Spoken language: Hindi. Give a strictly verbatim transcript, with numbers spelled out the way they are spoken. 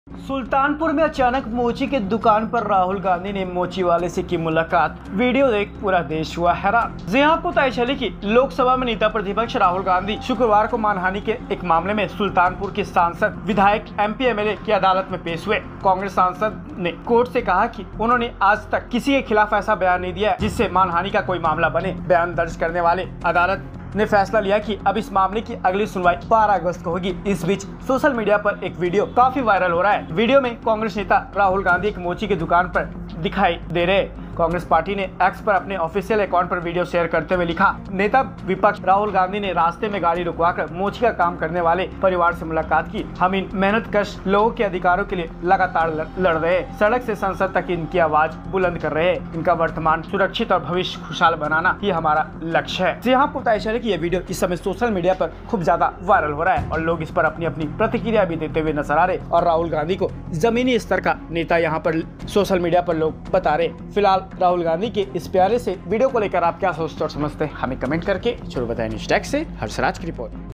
सुल्तानपुर में अचानक मोची के दुकान पर राहुल गांधी ने मोची वाले से की मुलाकात। वीडियो देख पूरा देश हुआ हैरान। जी आपको पता चली कि लोकसभा में नेता प्रतिपक्ष राहुल गांधी शुक्रवार को मानहानि के एक मामले में सुल्तानपुर के सांसद, विधायक, एमपी, एमएलए की अदालत में पेश हुए। कांग्रेस सांसद ने कोर्ट से कहा कि उन्होंने आज तक किसी के खिलाफ ऐसा बयान नहीं दिया जिससे मानहानि का कोई मामला बने। बयान दर्ज करने वाले अदालत ने फैसला लिया कि अब इस मामले की अगली सुनवाई बारह अगस्त को होगी। इस बीच सोशल मीडिया पर एक वीडियो काफी वायरल हो रहा है। वीडियो में कांग्रेस नेता राहुल गांधी एक मोची की दुकान पर दिखाई दे रहे। कांग्रेस पार्टी ने एक्स पर अपने ऑफिशियल अकाउंट पर वीडियो शेयर करते हुए लिखा, नेता विपक्ष राहुल गांधी ने रास्ते में गाड़ी रुकवाकर मोची का काम करने वाले परिवार से मुलाकात की। हम इन मेहनतकश लोगों के अधिकारों के लिए लगातार लड़ रहे हैं। सड़क से संसद तक इनकी आवाज बुलंद कर रहे हैं। इनका वर्तमान सुरक्षित और भविष्य खुशहाल बनाना ही हमारा लक्ष्य है। जी आपको पता चले कि ये वीडियो इस समय सोशल मीडिया पर खूब ज्यादा वायरल हो रहा है और लोग इस पर अपनी अपनी प्रतिक्रिया भी देते हुए नजर आ रहे और राहुल गांधी को जमीनी स्तर का नेता यहाँ पर सोशल मीडिया पर लोग बता रहे। फिलहाल राहुल गांधी के इस प्यारे से वीडियो को लेकर आप क्या सोचते और समझते हैं हमें कमेंट करके जरूर बताएं। न्यूज़ डेस्क से हर्षराज की रिपोर्ट।